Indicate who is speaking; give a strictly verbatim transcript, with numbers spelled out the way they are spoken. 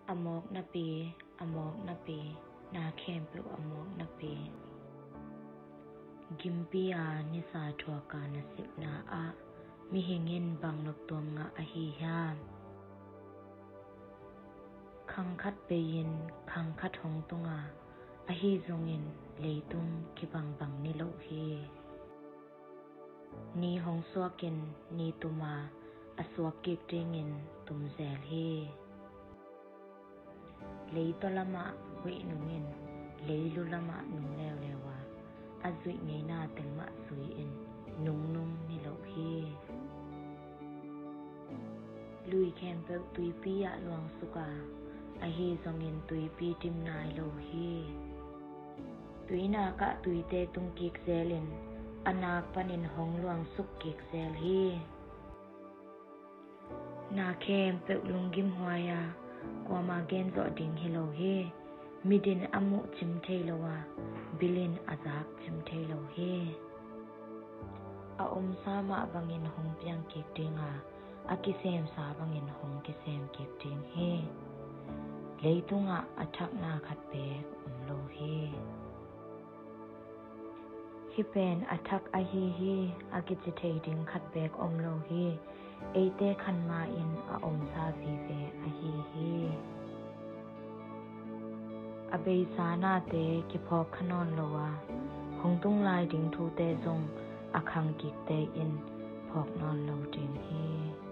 Speaker 1: อมอกนาปีอมอกนาปีนาเข้มเปลอมอกนาปีกิมปีอานิสาทัวกาณสิบนาอามิหิงินบังนกตัวงะอหิยามคังคัดเปยินคังคัดหงตุงาอหิจงอินเลยตุงกิบังบังนิโลฮีนีหงสวกินนีตุมาอสวกิกเจงินตุมแซลฮีเลยตละมะเวนุงินเลยลุละมะนุงแล้วแล้ววาอาจุยไงนาเต็งมะสุยอินนุงนุงนิโลฮีลุยแคมเปตุยปียะลวงสุกาอหิจงอินตุยปีติมนายโลฮีตุยนากะตุยเตตุงกิกเซลินอนาคปนินหงลวงสุกกิกเซลฮีนาเข้มเปลุงกิมหวายากว่ามาเกนจอดิงฮิโลฮีมิดินอมุจิมเทโลวาบิลินอาจากจิมเทโลฮีอาอมสามะบังอินหงเปียงกิกดิงาอากิเซมสาบังอินหงกิเซมกิกดิงฮีเลยตุงะอัชักนาขัดเปกอมโลฮีฮิเป็นอัทักอฮีฮีอากิจิเทดิงขัดเบกอมโลฮีเอเตขันมาอินอาอมซาฟีเฟอฮีฮีอเบยสานาเตกิพอขนอนโลวาหงตุงลายดิงทูเตซงอาคังกิกเตอินพอกนอนโลดิงฮี